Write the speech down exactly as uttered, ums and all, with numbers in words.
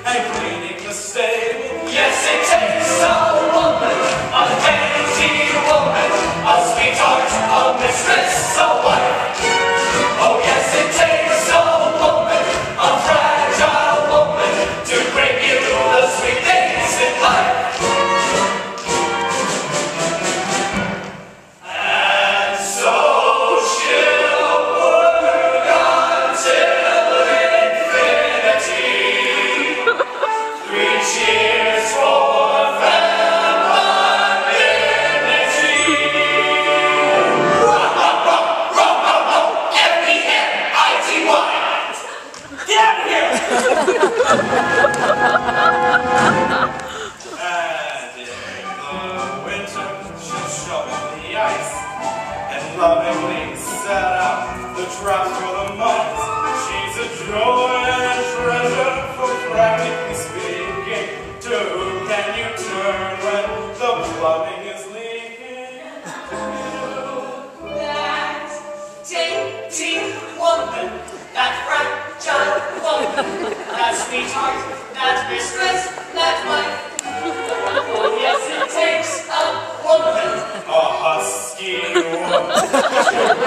and cleaning the stable. Yes, it takes a woman, a dainty woman, a sweetheart, a mistress, a wife. Oh yes, it takes a woman, a fragile woman, to bring you the sweet things in life. And so she'll work until infinity. Three cheers for femininity. F E M I T Y. Get out of here! And in the winter, she'll shovel the ice and lovingly set out the traps for the mice. She's a joy and a treasure, for practically speaking, to who can you turn when the plumbing is leaking? That dainty woman, that fragile woman, that sweetheart, that mistress, that wife. Oh yes, it takes a woman, A husky woman.